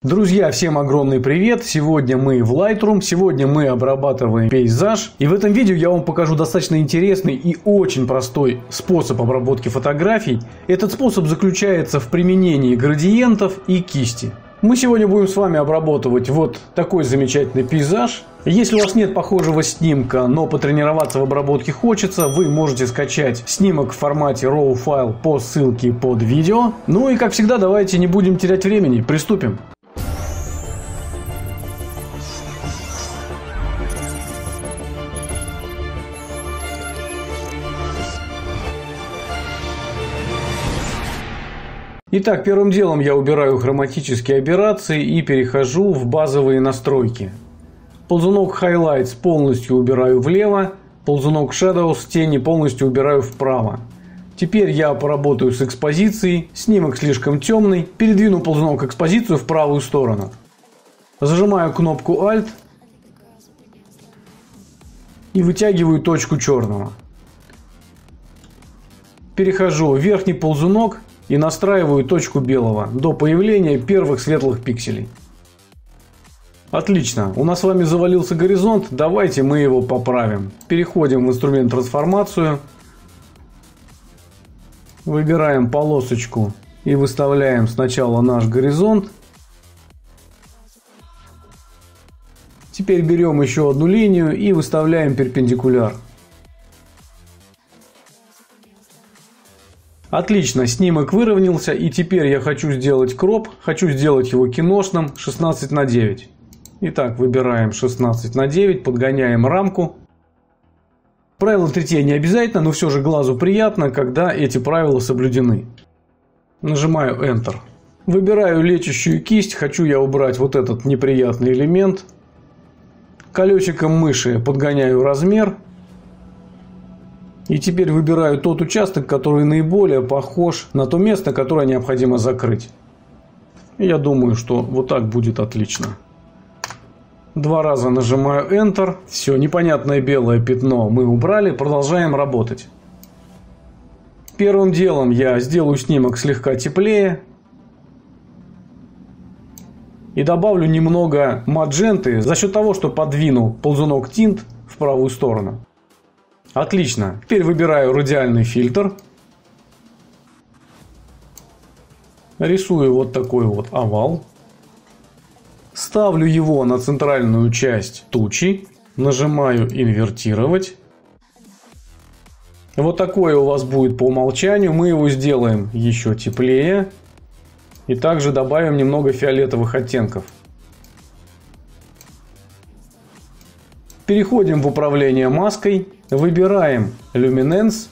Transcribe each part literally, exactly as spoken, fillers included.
Друзья, всем огромный привет! Сегодня мы в Lightroom, сегодня мы обрабатываем пейзаж. И в этом видео я вам покажу достаточно интересный и очень простой способ обработки фотографий. Этот способ заключается в применении градиентов и кисти. Мы сегодня будем с вами обрабатывать вот такой замечательный пейзаж. Если у вас нет похожего снимка, но потренироваться в обработке хочется, вы можете скачать снимок в формате роу файл по ссылке под видео. Ну и как всегда, давайте не будем терять времени, приступим. Итак, первым делом я убираю хроматические аберрации и перехожу в базовые настройки. Ползунок Highlights полностью убираю влево, ползунок Shadows тени полностью убираю вправо. Теперь я поработаю с экспозицией, снимок слишком темный, передвину ползунок экспозицию в правую сторону. Зажимаю кнопку Alt и вытягиваю точку черного. Перехожу в верхний ползунок и настраиваю точку белого до появления первых светлых пикселей. Отлично, у нас с вами завалился горизонт, давайте мы его поправим. Переходим в инструмент трансформацию, выбираем полосочку и выставляем сначала наш горизонт. Теперь берем еще одну линию и выставляем перпендикуляр. Отлично, снимок выровнялся, и теперь я хочу сделать кроп, хочу сделать его киношным шестнадцать на девять. Итак, выбираем шестнадцать на девять, подгоняем рамку. Правила третье не обязательно, но все же глазу приятно, когда эти правила соблюдены. Нажимаю Enter. Выбираю лечащую кисть, хочу я убрать вот этот неприятный элемент. Колесиком мыши подгоняю размер. И теперь выбираю тот участок, который наиболее похож на то место, которое необходимо закрыть. Я думаю, что вот так будет отлично. Два раза нажимаю Enter. Все, непонятное белое пятно мы убрали. Продолжаем работать. Первым делом я сделаю снимок слегка теплее. И добавлю немного мадженты за счет того, что подвину ползунок тинт в правую сторону. Отлично. Теперь выбираю радиальный фильтр. Рисую вот такой вот овал. Ставлю его на центральную часть тучи. Нажимаю инвертировать. Вот такое у вас будет по умолчанию. Мы его сделаем еще теплее. И также добавим немного фиолетовых оттенков. Переходим в управление маской. Выбираем Luminance.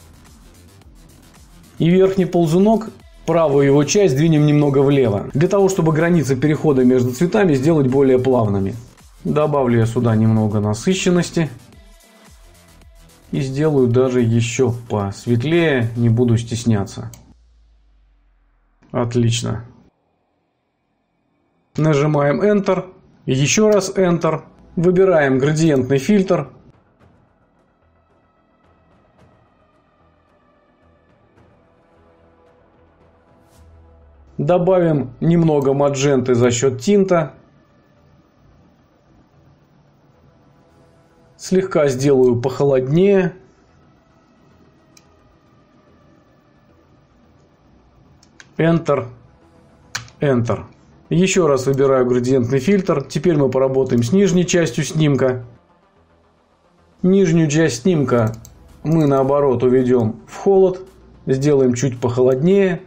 И верхний ползунок, правую его часть двинем немного влево. Для того, чтобы границы перехода между цветами сделать более плавными. Добавлю я сюда немного насыщенности. И сделаю даже еще посветлее, не буду стесняться. Отлично. Нажимаем Enter. Еще раз Enter. Выбираем градиентный фильтр. Добавим немного мадженты за счет тинта. Слегка сделаю похолоднее. Enter. Enter. Еще раз выбираю градиентный фильтр. Теперь мы поработаем с нижней частью снимка. Нижнюю часть снимка мы наоборот уведем в холод. Сделаем чуть похолоднее.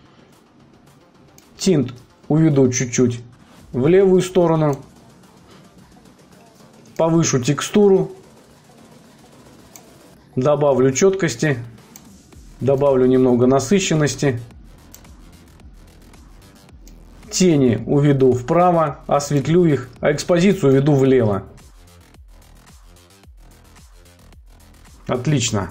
Тинт уведу чуть-чуть в левую сторону. Повышу текстуру. Добавлю четкости. Добавлю немного насыщенности. Тени уведу вправо, осветлю их, а экспозицию уведу влево. Отлично.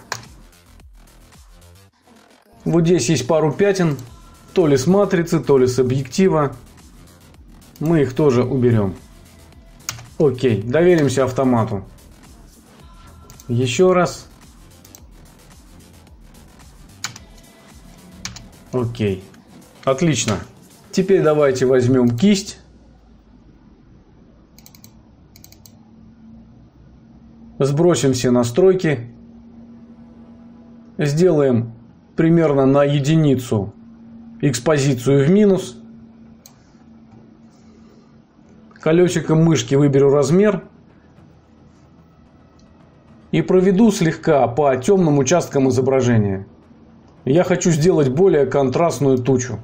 Вот здесь есть пару пятен. То ли с матрицы, то ли с объектива. Мы их тоже уберем. Окей, доверимся автомату. Еще раз. Окей. Отлично. Теперь давайте возьмем кисть Сбросим все настройки. Сделаем примерно на единицу экспозицию в минус. Колесиком мышки выберу размер. И проведу слегка по темным участкам изображения. Я хочу сделать более контрастную тучу.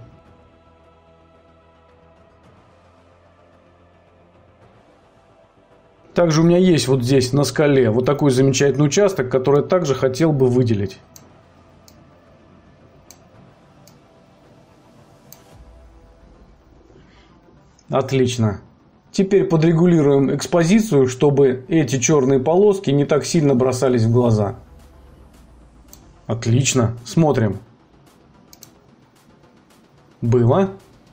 Также у меня есть вот здесь на скале вот такой замечательный участок, который я также хотел бы выделить. Отлично. Теперь подрегулируем экспозицию, чтобы эти черные полоски не так сильно бросались в глаза. Отлично. Смотрим. Было.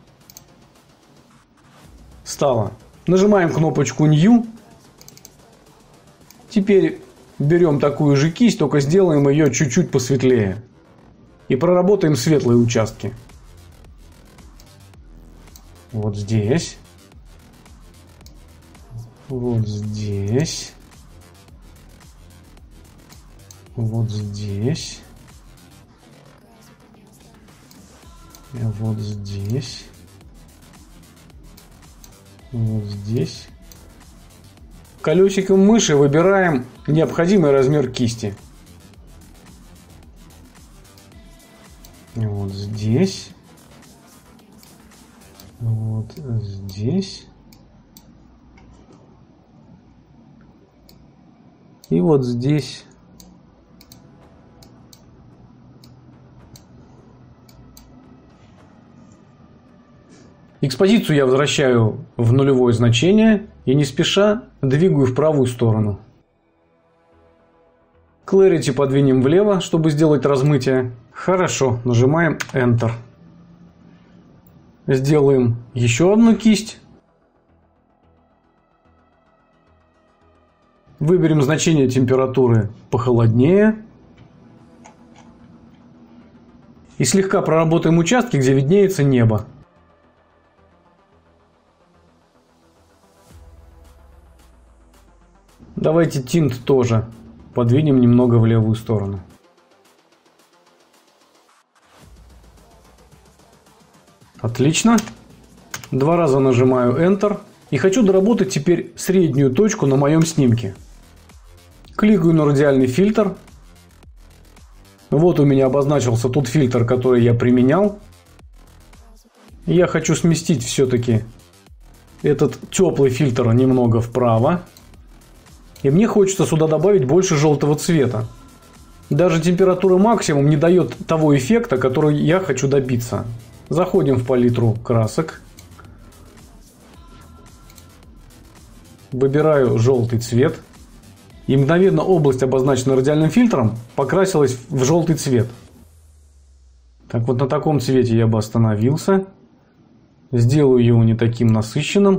Стало. Нажимаем кнопочку New. Теперь берем такую же кисть, только сделаем ее чуть-чуть посветлее. И проработаем светлые участки. Вот здесь. Вот здесь. Вот здесь. И вот здесь. Вот здесь. Колесиком мыши выбираем необходимый размер кисти. Вот здесь. Вот здесь. И вот здесь. Экспозицию я возвращаю в нулевое значение и не спеша двигаю в правую сторону. Clarity подвинем влево, чтобы сделать размытие. Хорошо, нажимаем Enter. Сделаем еще одну кисть. Выберем значение температуры похолоднее. И слегка проработаем участки, где виднеется небо. Давайте тинт тоже подвинем немного в левую сторону. Отлично. Два раза нажимаю Enter. И хочу доработать теперь среднюю точку на моем снимке. Кликаю на радиальный фильтр. Вот у меня обозначился тот фильтр, который я применял. Я хочу сместить все-таки этот теплый фильтр немного вправо. И мне хочется сюда добавить больше желтого цвета. Даже температура максимум не дает того эффекта, который я хочу добиться. Заходим в палитру красок. Выбираю желтый цвет. И мгновенно область, обозначенная радиальным фильтром, покрасилась в желтый цвет. Так, вот на таком цвете я бы остановился. Сделаю его не таким насыщенным.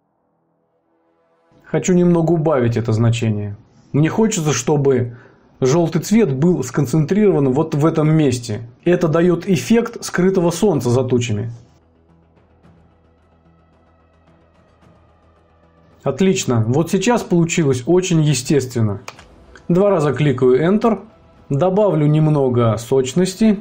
Хочу немного убавить это значение. Мне хочется, чтобы желтый цвет был сконцентрирован вот в этом месте. Это дает эффект скрытого солнца за тучами. Отлично. Вот сейчас получилось очень естественно. Два раза кликаю Enter. Добавлю немного сочности.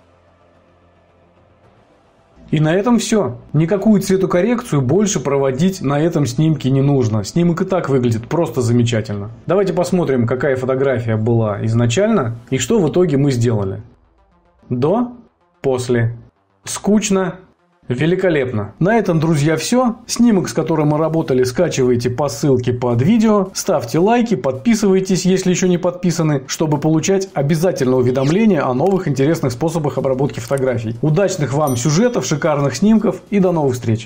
И на этом все. Никакую цветокоррекцию больше проводить на этом снимке не нужно. Снимок и так выглядит просто замечательно. Давайте посмотрим, какая фотография была изначально и что в итоге мы сделали. До, после. Скучно. Великолепно. На этом, друзья, все. Снимок, с которым мы работали, скачивайте по ссылке под видео. Ставьте лайки, подписывайтесь, если еще не подписаны, чтобы получать обязательно уведомления о новых интересных способах обработки фотографий. Удачных вам сюжетов, шикарных снимков и до новых встреч.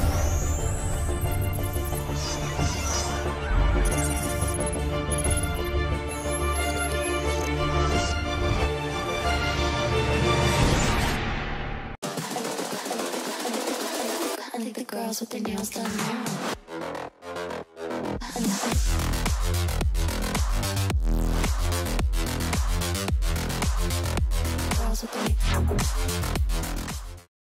I think the girls with their nails done now. Girls with their